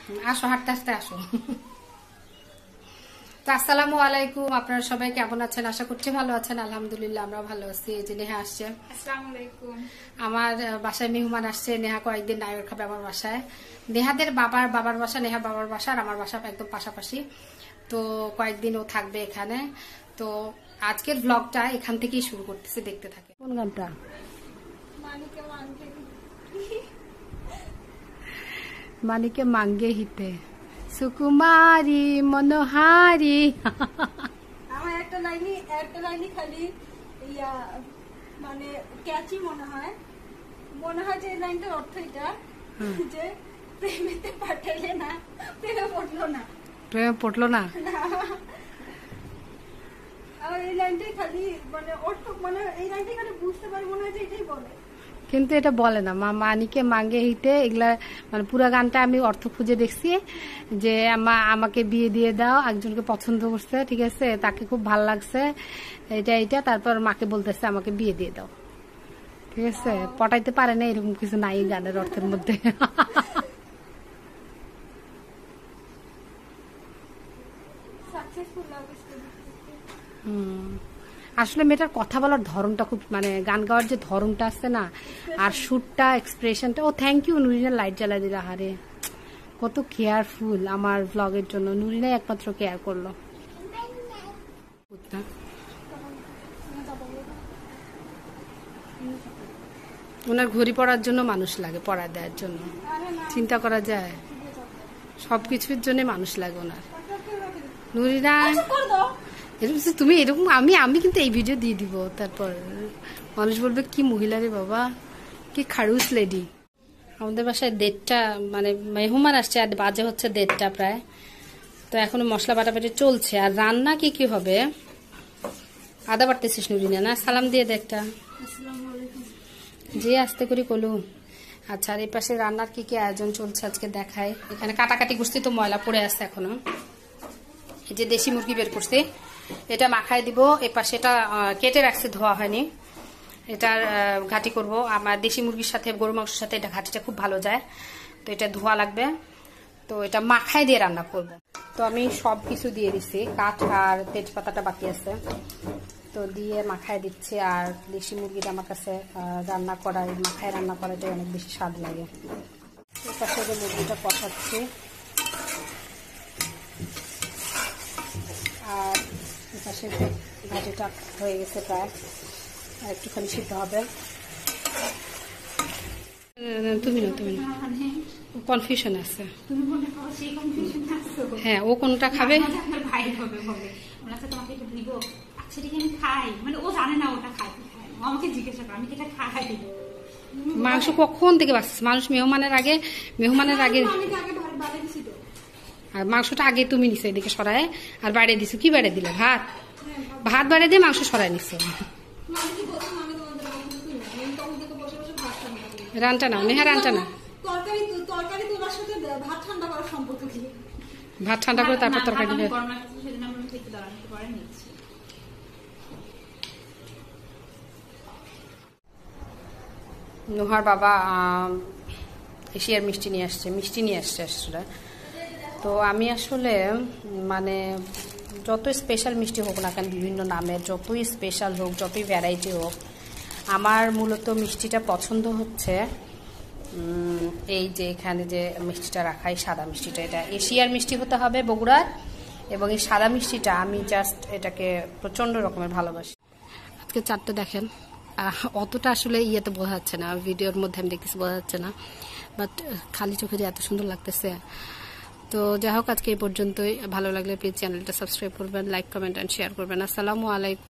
আসো, হাঁটতে হাঁটতে আসো। তো আসসালামু আলাইকুম, আপনারা সবাই কেমন আছেন? আশা করছি ভালো আছেন। আলহামদুলিল্লাহ আমরা ভালো আছি। এই যে নেহা আসছে। আসসালামু আলাইকুম। আমার বাসায় মেহমান আসছে। নেহা কয়েকদিন নায়র খাবে আমার বাসায়। নেহাদের বাবার বাসা, নেহা বাবার বাসা আর আমার বাসা একদম পাশাপাশি। তো কয়েকদিন ও থাকবে এখানে। তো আজকের ব্লগটা এখান থেকেই শুরু করতেছি, দেখতে থাকে। কোন গানটা? মানিকে মাঙ্গে হিতে সুকুমারী মনোহারি। আমার একটা লাইনই খালি ইয়া মানে ক্যাচি মনে হয় যে এই লাইনটার অর্থ এটা যে প্রেমেতে পাঠাইলে না প্রেমে পড়লো না আর এই লাইনটাই খালি মানে অর্থ মানে এই লাইনটাই খালি বুঝতে পারি, মনে হয় যে এটাই বলে, কিন্তু এটা বলে না। মানিকে মাঙ্গে হিতে এগুলা মানে পুরো গানটা আমি অর্থ খুঁজে দেখছি যে আমাকে বিয়ে দিয়ে দাও, একজনকে পছন্দ করছে, ঠিক আছে, তাকে খুব ভাল লাগছে, এটা তারপর মাকে বলতেছে আমাকে বিয়ে দিয়ে দাও, ঠিক আছে। পটাইতে পারে না এরকম কিছু নাই গানের অর্থের মধ্যে। Successful love story. আসলে মেয়েটার কথা বলার ধরনটা খুব মানে গান গাওয়ার যে ধরনটা আছে না, আর সুরটা, এক্সপ্রেশনটা। ও থ্যাংক ইউ নুরিনা, লাইট জ্বালা দিল। হারে কত কেয়ারফুল আমার ব্লগের জন্য। নুরিনাই একমাত্র কেয়ার করলো। ওনার ঘড়ি পড়ার জন্য মানুষ লাগে, পড়া দেওয়ার জন্য। চিন্তা করা যায়, সবকিছুর জন্য মানুষ লাগে ওনার। নুরিনা এরকম তুমি এরকম আমি কিন্তু এই ভিডিও দিয়ে দিব, তারপর মানুষ বলবে কি মহিলা রে বাবা, কি খাড়ুস লেডি। আমাদের বাসায় 1:30 মানে মেহমান আসছে আর বাজে হচ্ছে 1:30 প্রায়। তো এখনো মশলা বাটাবাটি চলছে। আর রান্না কি হবে? আদা বাটতেছিস নুরিনা? না, সালাম দিয়ে দে একটা। যে আস্তে করি কলু। আচ্ছা, আর এই পাশে রান্নার কি আয়োজন চলছে আজকে দেখায়। এখানে কাটাকাটি করছি তো ময়লা পড়ে আছে এখনো। এই যে দেশি মুরগি বের করছি, এটা মাখায় দিব। এ পাশে এটা কেটে রাখছি, ধোয়া হয়নি। এটার ঘাটি করব। আমার দেশি মুরগির সাথে গরু মাংসের সাথে এটা ঘাটিটা খুব ভালো যায়, তো এটা ধোয়া লাগবে। তো এটা মাখায় দিয়ে রান্না করব। তো আমি সব কিছু দিয়ে দিচ্ছি, কাঠ আর তেজপাতাটা বাকি আছে, তো দিয়ে মাখায় দিচ্ছি। আর দেশি মুরগিটা আমার কাছে রান্না করা, মাখায় রান্না করাটা অনেক বেশি স্বাদ লাগে। এর পাশে যে মুরগিটা কষাচ্ছি, আর এপাশে ভাজিটা হয়ে গেছে প্রায়, আর একটুখানি সিদ্ধ হবে। তুমি না কনফিউশন আছে। হ্যাঁ, ও কোনটা খাবে? মাংস কখন থেকে বাঁচছে? মানুষ মেহমানের আগে আর মাংসটা আগে তুমি নিছো এদিকে সরায়, আর বাইরে দিছো। কি বাইরে দিলে? ভাত বাইরে দিয়ে মাংস সরাই নিছো। রানটা নাও নেহা, রানটা না। ভাত ঠান্ডা করে তারপর তরকারি দিবে। নুহার বাবা এশিয়ার মিষ্টি নিয়ে আসছে আসলে। তো আমি আসলে মানে যতই স্পেশাল মিষ্টি হোক না কেন, বিভিন্ন নামের, যতই স্পেশাল হোক, যতই ভ্যারাইটি হোক, আমার মূলত মিষ্টিটা পছন্দ হচ্ছে এই যে এখানে যে মিষ্টিটা রাখা, এই সাদা মিষ্টিটা। এটা এশিয়ার মিষ্টি হতে হবে, বগুড়ার। এবং এই সাদা মিষ্টিটা আমি জাস্ট এটাকে প্রচন্ড রকমের ভালোবাসি। আজকে চারটে দেখেন, অতটা আসলে ইয়েতে বোঝা যাচ্ছে না, ভিডিওর মধ্যে আমি দেখতেছি বোঝা যাচ্ছে না, বাট খালি চোখে যে এত সুন্দর লাগতেছে। তো যাই হোক, আজকে এই পর্যন্তই। ভালো লাগলে প্লিজ চ্যানেলটা সাবস্ক্রাইব করবেন, লাইক, কমেন্ট অ্যান্ড শেয়ার করবেন। আসসালামু আলাইকুম।